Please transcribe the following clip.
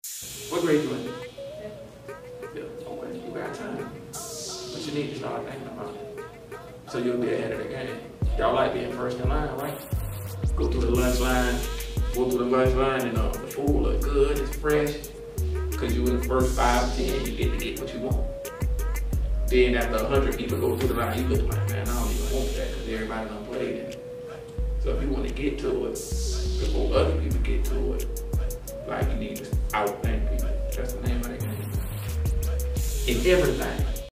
What grade you in? Yeah. Okay, you got time. But you need to start thinking about it. So you'll be ahead of the game. Y'all like being first in line, right? Go through the lunch line. And the food look good, it's fresh. Cause you in the first 5, 10, you get what you want. Then after 100 people go through the line, you look like, man, I don't even want that because everybody done played it. So if you want to get to it, before other people get to it, like you need to outthink people. That's the name of the game. In everything.